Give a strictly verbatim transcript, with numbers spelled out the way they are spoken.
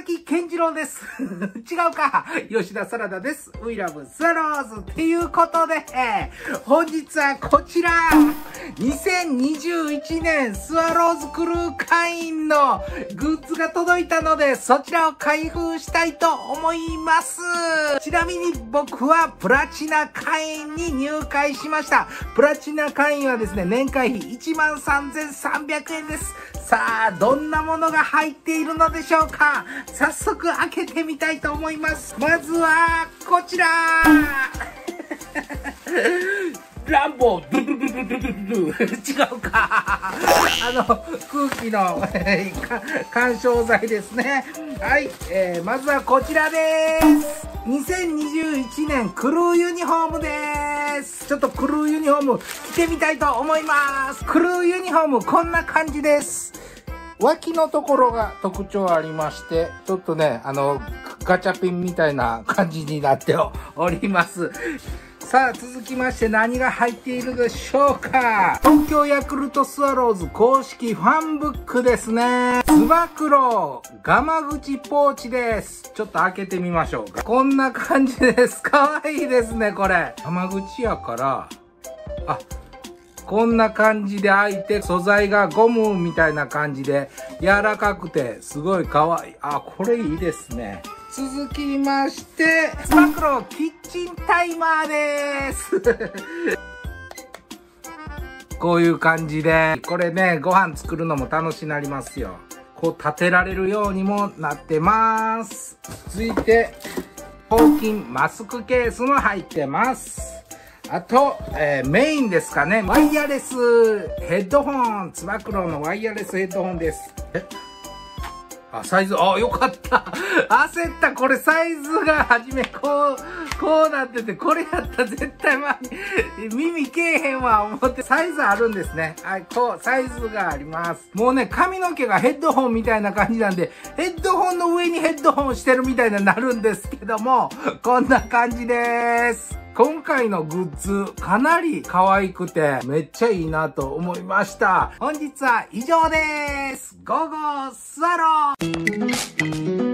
崎健次郎です。違うか。吉田サラダです。We love スワローズ。っていうことで、本日はこちら、にせんにじゅういちねんスワローズクルー会員のグッズが届いたので、そちらを開封したいと思います。ちなみに僕はプラチナ会員に入会しました。プラチナ会員はですね、年会費いちまんさんぜんさんびゃくえんです。さあ、どんなものが入っているのでしょうか。早速開けてみたいと思います。まずは、こちらランボードゥドゥドゥドゥドゥドゥドゥ違うかあの、空気の干渉剤ですね。はい、えー、まずはこちらです。にせんにじゅういちねんクルーユニフォームです。ちょっとクルーユニフォーム着てみたいと思います。クルーユニフォームこんな感じです。脇のところが特徴ありまして、ちょっとね、あの、ガチャピンみたいな感じになっております。さあ、続きまして何が入っているでしょうか。東京ヤクルトスワローズ公式ファンブックですね。つば九郎ガマ口ポーチです。ちょっと開けてみましょうか。こんな感じです。かわいいですね、これ。ガマ口やから、あ、こんな感じで開いて、素材がゴムみたいな感じで、柔らかくて、すごいかわいい。あ、これいいですね。続きまして、つば九郎キッチンタイマーです。こういう感じで、これね、ご飯作るのも楽しくなりますよ。こう立てられるようにもなってます。続いて、抗菌マスクケースも入ってます。あと、えー、メインですかね。ワイヤレスヘッドホン。つば九郎のワイヤレスヘッドホンです。えあ、サイズ、あ、よかった。焦った。これサイズがはじめこう、こうなってて、これやったら絶対ま、耳けえへんわ、思って。サイズあるんですね。はい、こう、サイズがあります。もうね、髪の毛がヘッドホンみたいな感じなんで、ヘッドホンの上にヘッドホンしてるみたいになるんですけども、こんな感じです。今回のグッズ、かなり可愛くて、めっちゃいいなと思いました。本日は以上です。ゴーゴースワロー。